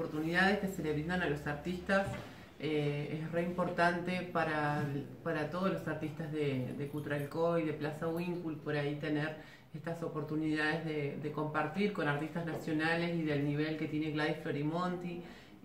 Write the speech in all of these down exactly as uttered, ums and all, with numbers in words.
oportunidades que se le brindan a los artistas eh, es re importante para, para todos los artistas de, de Cutralcó y de Plaza Winkle, por ahí tener estas oportunidades de, de compartir con artistas nacionales y del nivel que tiene Gladys Florimonti.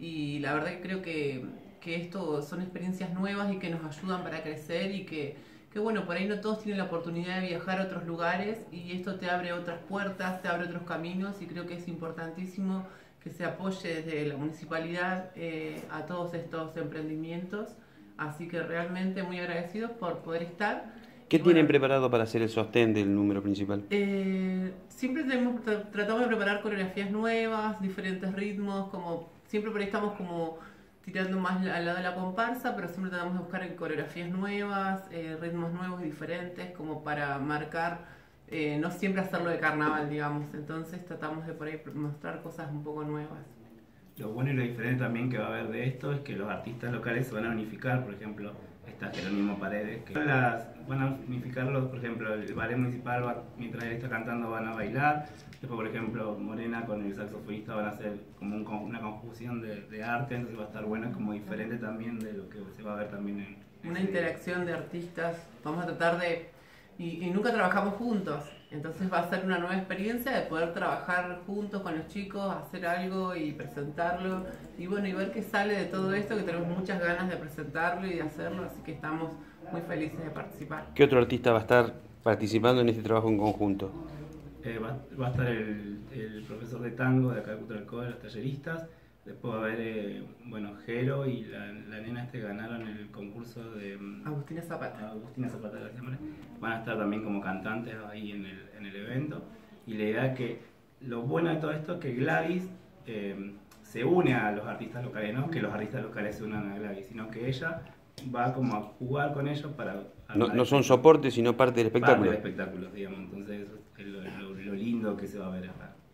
Y la verdad que creo que, que esto son experiencias nuevas y que nos ayudan para crecer y que, que bueno, por ahí no todos tienen la oportunidad de viajar a otros lugares y esto te abre otras puertas, te abre otros caminos y creo que es importantísimo que se apoye desde la municipalidad eh, a todos estos emprendimientos. Así que realmente muy agradecidos por poder estar. ¿Qué y tienen bueno, preparado para hacer el sostén del número principal? Eh, siempre tenemos, tra- tratamos de preparar coreografías nuevas, diferentes ritmos, como siempre por ahí estamos como tirando más al lado de la comparsa, pero siempre tratamos de buscar coreografías nuevas, eh, ritmos nuevos y diferentes, como para marcar, eh, no siempre hacerlo de carnaval, digamos. Entonces tratamos de por ahí mostrar cosas un poco nuevas. Lo bueno y lo diferente también que va a haber de esto es que los artistas locales se van a unificar. Por ejemplo, está Jerónimo Paredes, que las, van a unificarlo. Por ejemplo, el ballet municipal, va, mientras él está cantando, van a bailar. Después, por ejemplo, Morena con el saxofonista van a hacer como un, una conjunción de, de arte, entonces va a estar bueno, como diferente también de lo que se va a ver también en... en Una ese interacción de artistas, vamos a tratar de... Y, y nunca trabajamos juntos, entonces va a ser una nueva experiencia de poder trabajar juntos con los chicos, hacer algo y presentarlo, y bueno, y ver qué sale de todo esto, que tenemos muchas ganas de presentarlo y de hacerlo, así que estamos muy felices de participar. ¿Qué otro artista va a estar participando en este trabajo en conjunto? Eh, va, va a estar el, el profesor de tango de acá de Cutralcó, de los talleristas. Después va a haber, eh, bueno, Jero y la, la nena este ganaron el concurso de... Agustina Zapata. Agustina Zapata, la llama. Van a estar también como cantantes ahí en el, en el evento. Y la idea es que, lo bueno de todo esto es que Gladys eh, se une a los artistas locales, no que los artistas locales se unan a Gladys, sino que ella va como a jugar con ellos para... No, no son soportes, sino parte del espectáculo. Parte del espectáculo, digamos. Entonces eso es lo, lo, lo lindo que se va a ver acá.